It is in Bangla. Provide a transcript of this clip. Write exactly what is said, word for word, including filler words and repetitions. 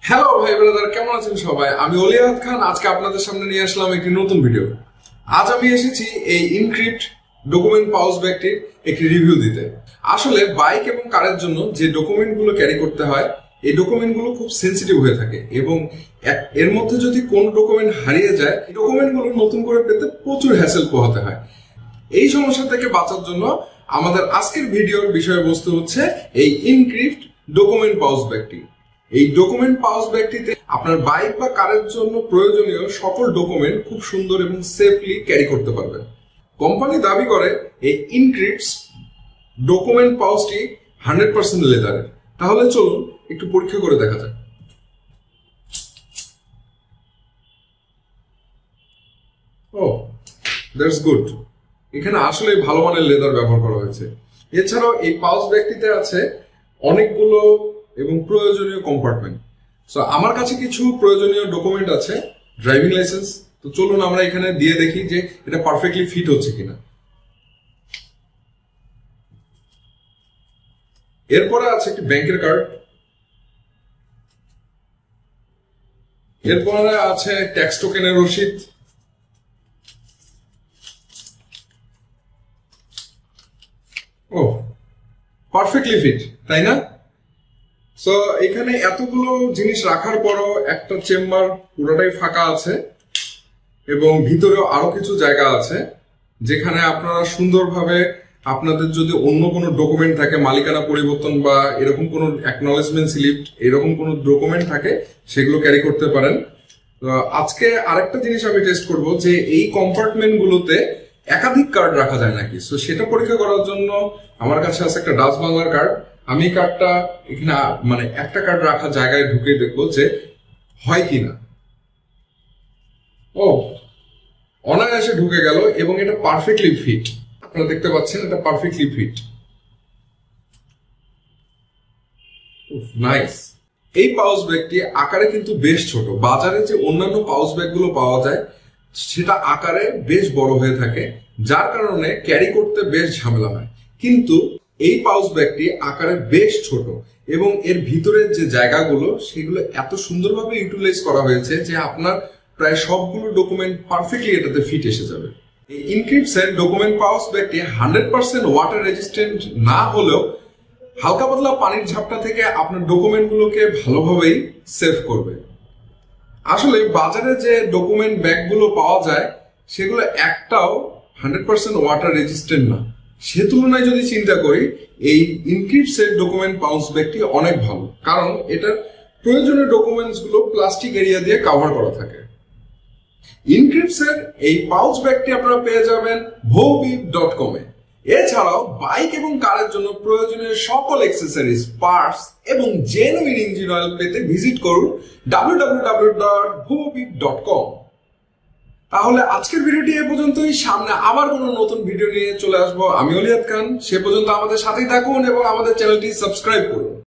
হ্যালো ভাই ব্রাদার, কেমন আছেন সবাই? আমি অলিয়াদ খান। আজকে আপনাদের সামনে নিয়ে আসলাম একটি নতুন ভিডিও। আজ আমি এসেছি এই ইনক্রিপ্ট ডকুমেন্ট পাউচ ব্যাগটির একটি রিভিউ দিতে। আসলে বাইক এবং কারের জন্য যে ডকুমেন্টগুলো ক্যারি করতে হয়, এই ডকুমেন্টগুলো খুব সেন্সিটিভ হয়ে থাকে এবং এর মধ্যে যদি কোন ডকুমেন্ট হারিয়ে যায়, এই ডকুমেন্টগুলো নতুন করে পেতে প্রচুর হ্যাসেল পোহাতে হয়। এই সমস্যা থেকে বাঁচার জন্য আমাদের আজকের ভিডিওর বিষয়বস্তু হচ্ছে এই ইনক্রিপ্ট ডকুমেন্ট পাউচ ব্যাগটি। এই ডকুমেন্ট পাউচ ব্যাগটিতে আপনার বাইক বা কারের জন্য প্রয়োজনীয় সকল ডকুমেন্ট খুব সুন্দর এবং সেফলি ক্যারি করতে পারবেন। কোম্পানি দাবি করে এই ইনক্রিপ্টস ডকুমেন্ট পাউচটি হান্ড্রেড পার্সেন্ট লেদারের। তাহলে চলুন একটু পরীক্ষা করে দেখা যাক। ও দ্যাটস গুড, এখানে আসলে ভালো মানের লেদার ব্যবহার করা হয়েছে। এছাড়াও এই পাউচ ব্যাগটিতে আছে অনেকগুলো এবং প্রয়োজনীয় কম্পার্টমেন্ট। সো আমার কাছে কিছু প্রয়োজনীয় ডকুমেন্ট আছে, ড্রাইভিং লাইসেন্স। তো চলুন আমরা এখানে দিয়ে দেখি যে এটা পারফেক্টলি ফিট হচ্ছে কিনা। এরপরে আছে একটি ব্যাংকের কার্ড, এরপরে আছে ট্যাক্স টোকেনের রসিদ, ও পারফেক্টলি ফিট, তাই না? সো এখানে এতগুলো জিনিস রাখার পরও একটা চেম্বার পুরোটাই ফাঁকা আছে এবং ভিতরেও আরো কিছু জায়গা আছে যেখানে আপনারা সুন্দরভাবে আপনাদের যদি অন্য কোনো ডকুমেন্ট থাকে, মালিকানা পরিবর্তন বা এরকম কোনো অ্যাকনলেজমেন্ট স্লিপ, এরকম কোনো ডকুমেন্ট থাকে, সেগুলো ক্যারি করতে পারেন। আজকে আরেকটা জিনিস আমি টেস্ট করব যে এই কম্পার্টমেন্ট গুলোতে একাধিক কার্ড রাখা যায় নাকি। সো সেটা পরীক্ষা করার জন্য আমার কাছে আছে একটা ডাচ বাংলার কার্ড। আমি কার্ডটা এখানে মানে একটা কার্ড রাখা জায়গায় ঢুকে দেখবো যে হয় কিনা। ও অনায়াসে ঢুকে গেল এবং এটা পারফেক্টলি ফিট। আপনারা দেখতে পাচ্ছেন এটা পারফেক্টলি ফিট। নাইস। এই পাউচ ব্যাগটি আকারে কিন্তু বেশ ছোট। বাজারে যে অন্যান্য পাউচ ব্যাগ গুলো পাওয়া যায় সেটা আকারে বেশ বড় হয়ে থাকে, যার কারণে ক্যারি করতে বেশ ঝামেলা হয়। কিন্তু এই পাউচ ব্যাগটি আকারে বেশ ছোট এবং এর ভিতরের যে জায়গাগুলো সেগুলো এত সুন্দরভাবে ইউটিলাইজ করা হয়েছে যে আপনার প্রায় সবগুলো ডকুমেন্ট পারফেক্টলি এটাতে ফিট এসে যাবে। এই ইনক্রিপ্টস এর ডকুমেন্ট পাউচ ব্যাগটি হান্ড্রেড পার্সেন্ট ওয়াটার রেজিস্ট্যান্ট না হলেও হালকা পাতলা পানির ঝাপটা থেকে আপনার ডকুমেন্ট গুলোকে ভালোভাবেই সেভ করবে। আসলে বাজারে যে ডকুমেন্ট ব্যাগগুলো পাওয়া যায় সেগুলো একটাও হান্ড্রেড পার্সেন্ট ওয়াটার রেজিস্ট্যান্ট না। সে তুলনায় যদি চিন্তা করি এই ইনক্রিপ্টস এর ডকুমেন্ট পাউচ ব্যাগটি অনেক ভালো, কারণ এটার প্রয়োজনীয় ডকুমেন্টস গুলো প্লাস্টিক এরিয়া দিয়ে কভার করা থাকে। ইনক্রিপ্টস এর এই পাউচ ব্যাগটি আপনারা পেয়ে যাবেন ভৌবিপ ডট কম এ। এছাড়াও বাইক এবং কারের জন্য প্রয়োজনীয় সকল অ্যাক্সেসরিজ, পার্টস এবং জেনুইন ইঞ্জিন অয়েল পেতে ভিজিট করুন ডাব্লিউ ডাব্লিউ ডাব্লিউ ডট ভৌবিপ ডট কম। তাহলে আজকের ভিডিওটি এ পর্যন্তই। সামনে আবার কোনো নতুন ভিডিও নিয়ে চলে আসবো আমি অলিয়াদ খান। সে পর্যন্ত আমাদের সাথেই থাকুন এবং আমাদের চ্যানেলটি সাবস্ক্রাইব করুন।